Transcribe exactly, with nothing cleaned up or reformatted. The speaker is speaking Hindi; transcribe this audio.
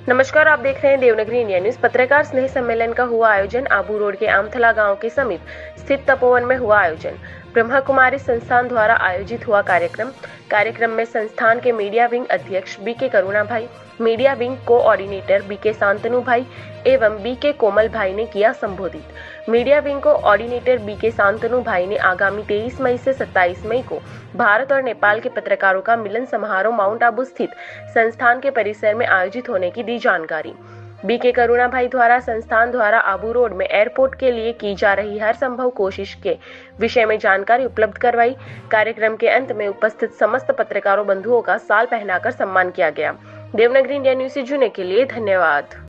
नमस्कार, आप देख रहे हैं देवनागरी इंडिया न्यूज। पत्रकार स्नेह सम्मेलन का हुआ आयोजन। आबू रोड के आमथला गांव के समीप स्थित तपोवन में हुआ आयोजन। ब्रह्मा कुमारी संस्थान द्वारा आयोजित हुआ कार्यक्रम कार्यक्रम में संस्थान के मीडिया विंग अध्यक्ष बी के करुणा भाई, मीडिया विंग कोऑर्डिनेटर बी के शांतनु भाई एवं बी के कोमल भाई ने किया संबोधित। मीडिया विंग कोऑर्डिनेटर बी के शांतनु भाई ने आगामी तेईस मई से सत्ताईस मई को भारत और नेपाल के पत्रकारों का मिलन समारोह माउंट आबू स्थित संस्थान के परिसर में आयोजित होने की दी जानकारी। बी के करुणा भाई द्वारा संस्थान द्वारा आबू रोड में एयरपोर्ट के लिए की जा रही हर संभव कोशिश के विषय में जानकारी उपलब्ध करवाई। कार्यक्रम के अंत में उपस्थित समस्त पत्रकारों बंधुओं का साल पहनाकर सम्मान किया गया। देवनागरी इंडिया न्यूज से जुड़ने के लिए धन्यवाद।